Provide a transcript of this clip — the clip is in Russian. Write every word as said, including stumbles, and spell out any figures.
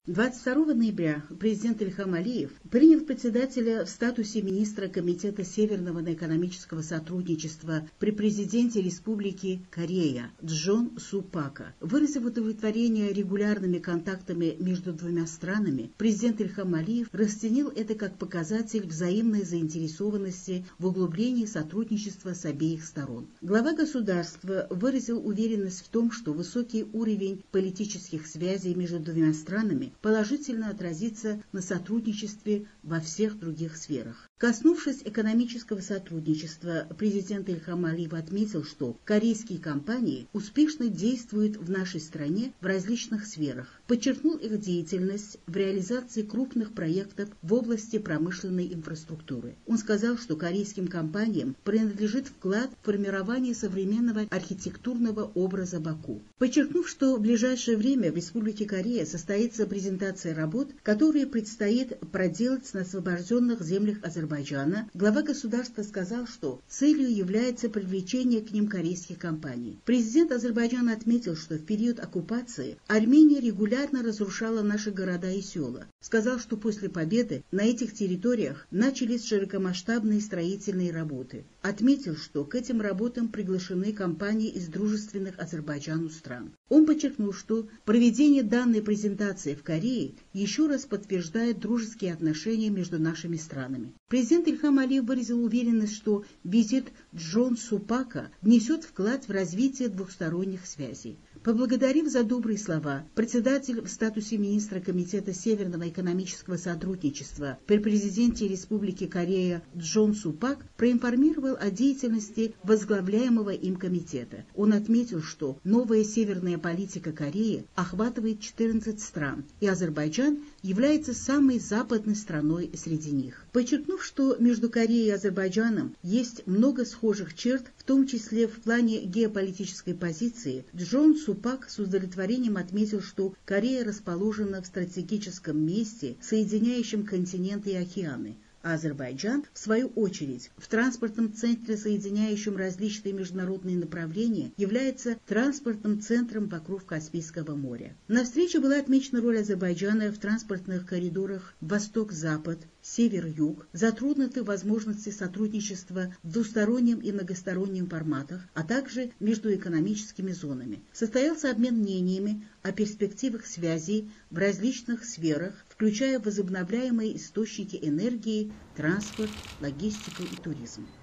двадцать второго ноября президент Ильхам Алиев принял председателя в статусе министра Комитета Северного экономического сотрудничества при президенте Республики Корея Джон Су Пака. Выразив удовлетворение регулярными контактами между двумя странами, президент Ильхам Алиев расценил это как показатель взаимной заинтересованности в углублении сотрудничества с обеих сторон. Глава государства выразил уверенность в том, что высокий уровень политических связей между двумя странами положительно отразится на сотрудничестве во всех других сферах. Коснувшись экономического сотрудничества, президент Ильхам Алиев отметил, что корейские компании успешно действуют в нашей стране в различных сферах, подчеркнул их деятельность в реализации крупных проектов в области промышленной инфраструктуры. Он сказал, что корейским компаниям принадлежит вклад в формирование современного архитектурного образа Баку. Подчеркнув, что в ближайшее время в Республике Корея состоится презентация работ, которые предстоит проделать на освобожденных землях Азербайджана, глава государства сказал, что целью является привлечение к ним корейских компаний. Президент Азербайджана отметил, что в период оккупации Армения регулярно разрушала наши города и села. Сказал, что после победы на этих территориях начались широкомасштабные строительные работы. Отметил, что к этим работам приглашены компании из дружественных Азербайджану стран. Он подчеркнул, что проведение данной презентации в Корее еще раз подтверждает дружеские отношения между нашими странами. Президент Ильхам Алиев выразил уверенность, что визит Джон Су Пака внесет вклад в развитие двухсторонних связей. Поблагодарив за добрые слова, председатель в статусе министра Комитета Северного экономического сотрудничества при президенте Республики Корея Джон Су Пак проинформировал о деятельности возглавляемого им комитета. Он отметил, что новая северная политика Кореи охватывает четырнадцать стран, и Азербайджан является самой западной страной среди них. Подчеркнув, что между Кореей и Азербайджаном есть много схожих черт, в том числе в плане геополитической позиции, Джон Су Пак с удовлетворением отметил, что Корея расположена в стратегическом месте, соединяющем континенты и океаны, а Азербайджан, в свою очередь, в транспортном центре, соединяющем различные международные направления, является транспортным центром вокруг Каспийского моря. На встрече была отмечена роль Азербайджана в транспортных коридорах восток-запад, север-юг, затронуты возможности сотрудничества в двустороннем и многостороннем форматах, а также между экономическими зонами. Состоялся обмен мнениями о перспективах связей в различных сферах, включая возобновляемые источники энергии, транспорт, логистику и туризм.